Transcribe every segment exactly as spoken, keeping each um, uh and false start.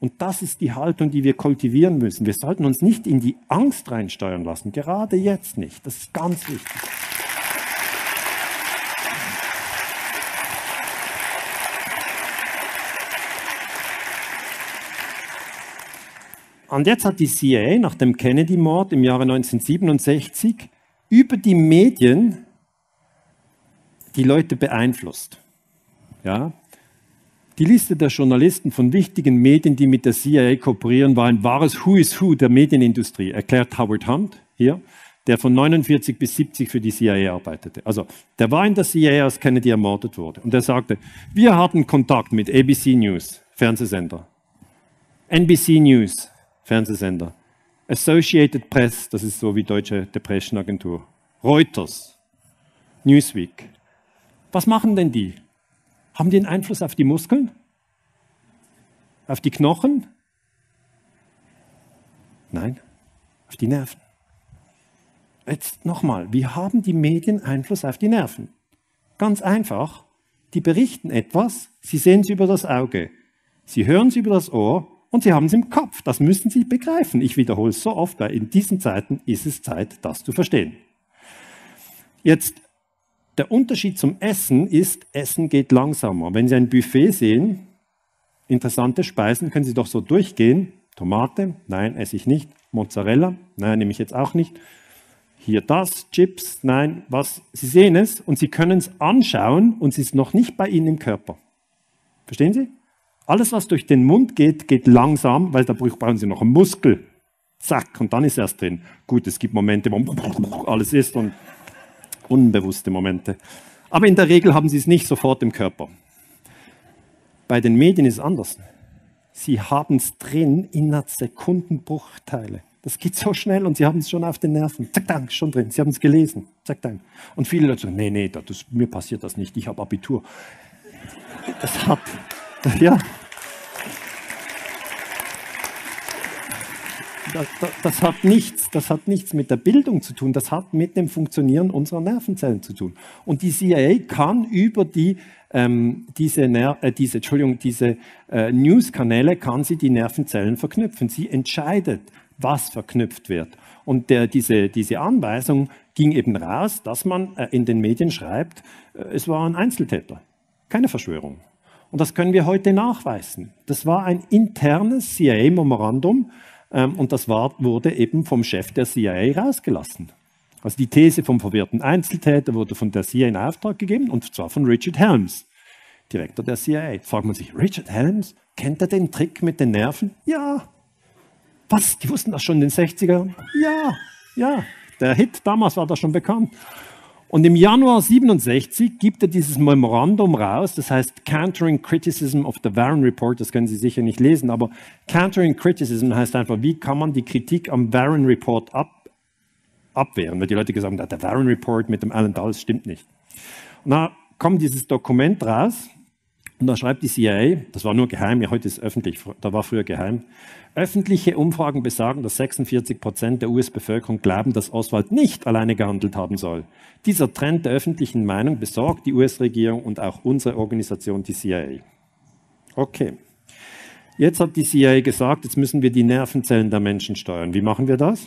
Und das ist die Haltung, die wir kultivieren müssen. Wir sollten uns nicht in die Angst reinsteuern lassen, gerade jetzt nicht. Das ist ganz wichtig. Und jetzt hat die C I A nach dem Kennedy-Mord im Jahre neunzehnhundertsiebenundsechzig über die Medien die Leute beeinflusst. Ja? Die Liste der Journalisten von wichtigen Medien, die mit der C I A kooperieren, war ein wahres Who is Who der Medienindustrie, erklärt Howard Hunt hier, der von neunundvierzig bis siebzig für die C I A arbeitete. Also, der war in der C I A, als Kennedy ermordet wurde. Und er sagte, wir hatten Kontakt mit A B C News, Fernsehsender, N B C News, Fernsehsender, Associated Press, das ist so wie Deutsche Depression-Agentur, Reuters, Newsweek. Was machen denn die? Haben die einen Einfluss auf die Muskeln? Auf die Knochen? Nein, auf die Nerven. Jetzt nochmal, wie haben die Medien Einfluss auf die Nerven? Ganz einfach, die berichten etwas, sie sehen es über das Auge, sie hören es über das Ohr und sie haben es im Kopf. Das müssen sie begreifen. Ich wiederhole es so oft, weil in diesen Zeiten ist es Zeit, das zu verstehen. Jetzt, der Unterschied zum Essen ist, Essen geht langsamer. Wenn Sie ein Buffet sehen, interessante Speisen, können Sie doch so durchgehen. Tomate, nein, esse ich nicht. Mozzarella, nein, nehme ich jetzt auch nicht. Hier das, Chips, nein, was. Sie sehen es und Sie können es anschauen und es ist noch nicht bei Ihnen im Körper. Verstehen Sie? Alles, was durch den Mund geht, geht langsam, weil da brauchen Sie noch einen Muskel. Zack, und dann ist erst drin. Gut, es gibt Momente, wo alles ist und unbewusste Momente. Aber in der Regel haben Sie es nicht sofort im Körper. Bei den Medien ist es anders. Sie haben es drin innerhalb Sekundenbruchteile. Das geht so schnell und Sie haben es schon auf den Nerven. Zack, dank, schon drin. Sie haben es gelesen. Zack, dank. Und viele Leute sagen, nee, nee, das, mir passiert das nicht. Ich habe Abitur. Das hat, ja. Das, das, das, hat nichts, das hat nichts mit der Bildung zu tun, das hat mit dem Funktionieren unserer Nervenzellen zu tun. Und die C I A kann über die, ähm, diese, Ner äh, diese, Entschuldigung, diese äh, News-Kanäle, kann sie die Nervenzellen verknüpfen. Sie entscheidet, was verknüpft wird. Und der, diese, diese Anweisung ging eben raus, dass man äh, in den Medien schreibt, äh, es war ein Einzeltäter, keine Verschwörung. Und das können wir heute nachweisen. Das war ein internes C I A-Memorandum, und das war, wurde eben vom Chef der C I A rausgelassen. Also die These vom verwirrten Einzeltäter wurde von der C I A in Auftrag gegeben, und zwar von Richard Helms, Direktor der C I A. Jetzt fragt man sich, Richard Helms, kennt er den Trick mit den Nerven? Ja. Was? Die wussten das schon in den sechzigern? Ja, ja. Der Hit damals war das schon bekannt. Und im Januar siebenundsechzig gibt er dieses Memorandum raus, das heißt Countering Criticism of the Warren Report, das können Sie sicher nicht lesen, aber Countering Criticism heißt einfach, wie kann man die Kritik am Warren Report ab, abwehren, weil die Leute gesagt haben, der Warren Report mit dem Alan Dulles stimmt nicht. Und da kommt dieses Dokument raus und da schreibt die C I A, das war nur geheim, ja heute ist es öffentlich, da war früher geheim, öffentliche Umfragen besagen, dass sechsundvierzig Prozent der U S-Bevölkerung glauben, dass Oswald nicht alleine gehandelt haben soll. Dieser Trend der öffentlichen Meinung besorgt die U S-Regierung und auch unsere Organisation, die C I A. Okay. Jetzt hat die C I A gesagt, jetzt müssen wir die Nervenzellen der Menschen steuern. Wie machen wir das?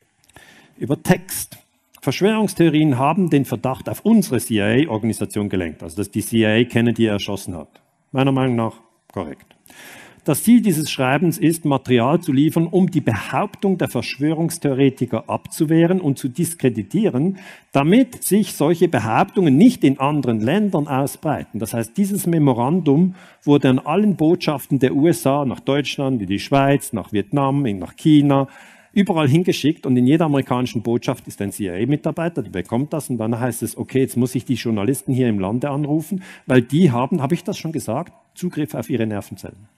Über Text. Verschwörungstheorien haben den Verdacht auf unsere C I A-Organisation gelenkt, also dass die C I A Kennedy erschossen hat. Meiner Meinung nach korrekt. Das Ziel dieses Schreibens ist, Material zu liefern, um die Behauptung der Verschwörungstheoretiker abzuwehren und zu diskreditieren, damit sich solche Behauptungen nicht in anderen Ländern ausbreiten. Das heißt, dieses Memorandum wurde an allen Botschaften der U S A, nach Deutschland, in die Schweiz, nach Vietnam, nach China, überall hingeschickt, und in jeder amerikanischen Botschaft ist ein C I A-Mitarbeiter, der bekommt das, und dann heißt es, okay, jetzt muss ich die Journalisten hier im Lande anrufen, weil die haben, habe ich das schon gesagt, Zugriff auf ihre Nervenzellen.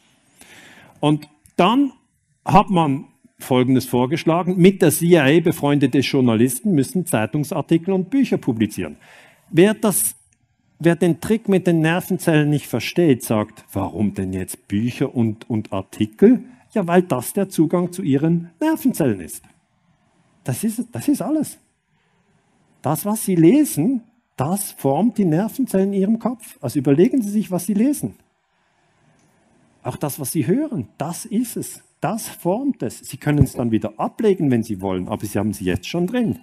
Und dann hat man Folgendes vorgeschlagen: Mit der C I A befreundete Journalisten müssen Zeitungsartikel und Bücher publizieren. Wer, das, wer den Trick mit den Nervenzellen nicht versteht, sagt, warum denn jetzt Bücher und, und Artikel? Ja, weil das der Zugang zu ihren Nervenzellen ist. Das ist, das ist alles. Das, was Sie lesen, das formt die Nervenzellen in Ihrem Kopf. Also überlegen Sie sich, was Sie lesen. Auch das, was Sie hören, das ist es. Das formt es. Sie können es dann wieder ablegen, wenn Sie wollen, aber Sie haben es jetzt schon drin.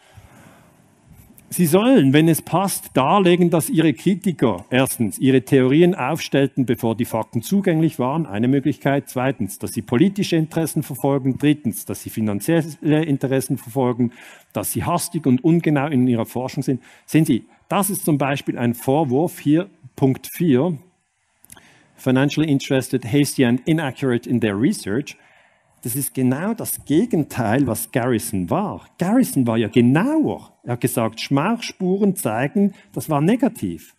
Sie sollen, wenn es passt, darlegen, dass Ihre Kritiker erstens ihre Theorien aufstellten, bevor die Fakten zugänglich waren, eine Möglichkeit. Zweitens, dass sie politische Interessen verfolgen. Drittens, dass sie finanzielle Interessen verfolgen, dass sie hastig und ungenau in ihrer Forschung sind. Sehen Sie, das ist zum Beispiel ein Vorwurf hier, Punkt vier. Financially interested, hasty and inaccurate in their research. Das ist genau das Gegenteil, was Garrison war. Garrison war ja genauer. Er hat gesagt, Schmauchspuren zeigen, das war negativ.